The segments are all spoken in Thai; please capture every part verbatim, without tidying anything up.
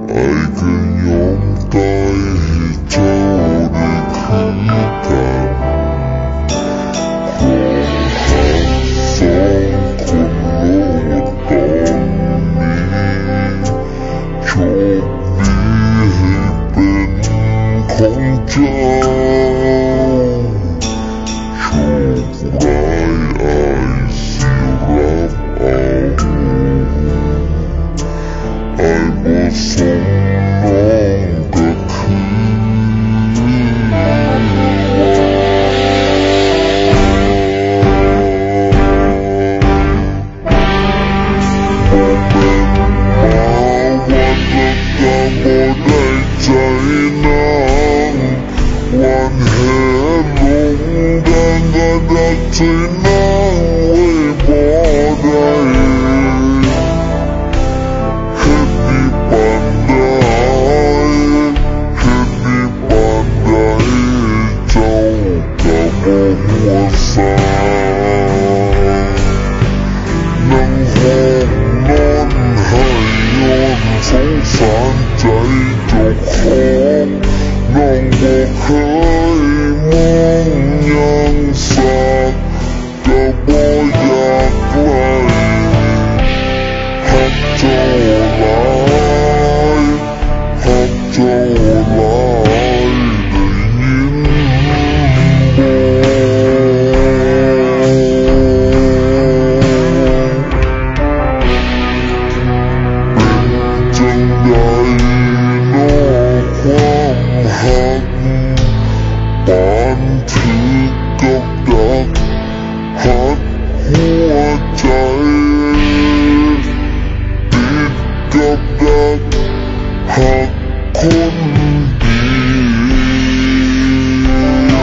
ไอ้ก็ยอมตายให้เจ้าได้คืนกันขอหักสองคนโลดตอนนี้โชคดีให้เป็นของเจ้าโชคร้ายอายสิรับเอาอายบ่สมน้องก็คือวันแห่ลงดังกระดักใจนั่งไว้บ่ได้เฮ็ดดีปานใดเฮ็ดดีปานใดเจ้าก็บ่หัวซานั่งห้องนอนให้ย้อนสงสารใจเจ้าของน้องบ่เคยมองยังสักก็บ่อยากไกลหักเจ้าหลายหักเจ้าหลายได้ยินบ่เป็นจังใดน้อความหักปานถือกับดักหักหัวใจติดกับดักหักคนเดียว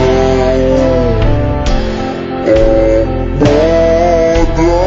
ออกบ่ได้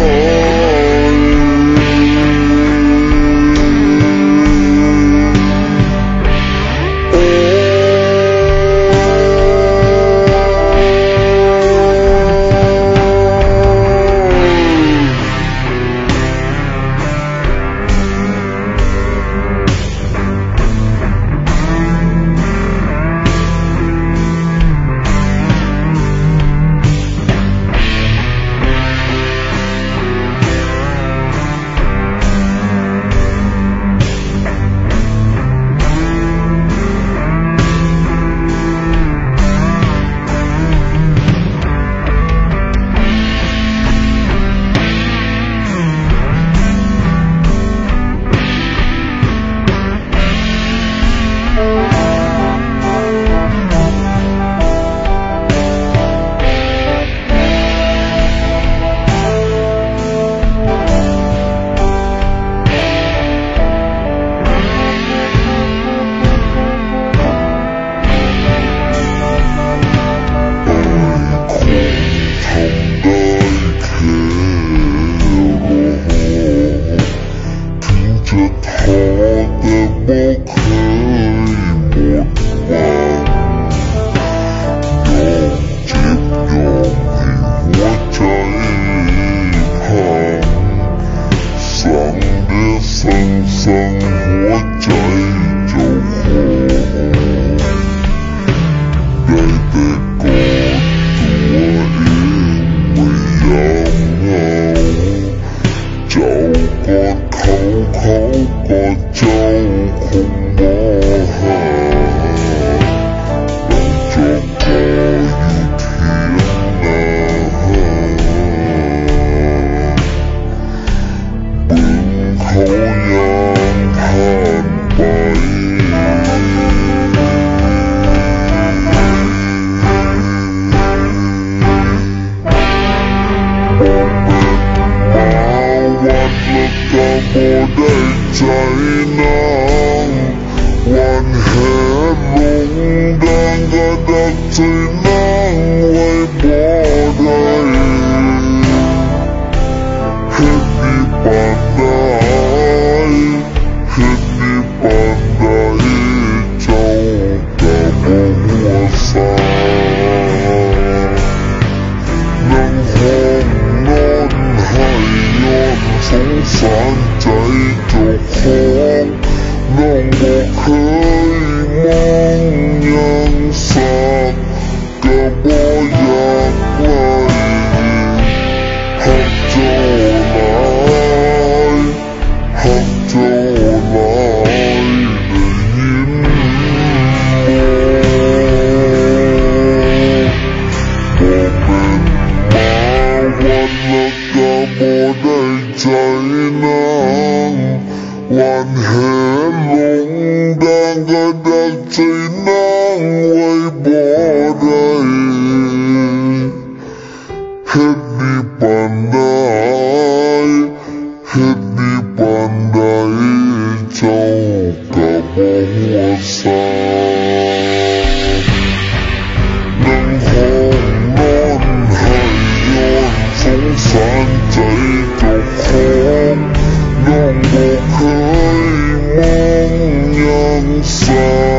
จะท้อแต่บ่เคยหมดหวังยอมเจ็บยอมให้หัวใจพังสั่งเด้อสั่งสั่งหัวใจเจ้าของได้แต่กอดตัวเองไม่ยอมเหงาเจ้ากอดเขาเขาก็เจ้าคงบ่หาเราจะคอยอยู่เทียงนาเบิ่งเขายามผ่านไปบ่ได้ใจนางวันแห่ลงดังกระดักใจนางไว้บ่ได้เฮ็ดดีปานใดเฮ็ดดีปานใดเจ้าก็บ่หัวซานั่งห้องนอนให้ย้อนสงสารใจเจ้าของน้ององบ่เคยมองยังสักก็บ่อยากไกลหักเจ้าหลายหักเจ้าหลายได้ยินบ่บ่เป็นมาวันละก็บ่ได้ใจนางวันเห็นลงดังก็ดักใจนางไว้บ่ได้เฮ็ดดีปานใดเฮ็ดดีปานใดเจ้าก็บ่หัวซานั่งห้องนอนให้ย้อนสงสารใจเจ้าของน้องบ่เคยมองยังสัก